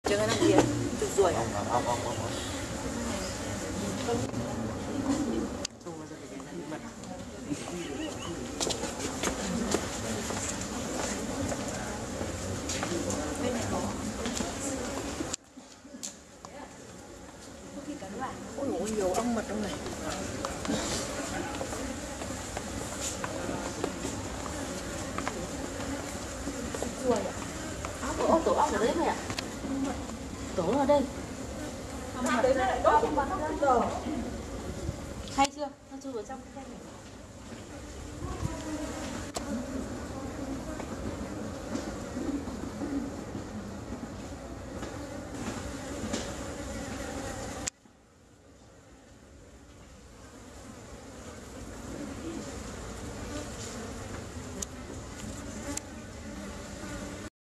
Chưa cái năm kia chụp ruồi. Ôi dồi, nhiều ong mật trong này. Ruồi ạ. Tổ ong ở đấy mày ạ. Tổ ở đây. Đấy nó lại đốt trong bát giờ. Hay chưa? Nó chui vào trong cái này.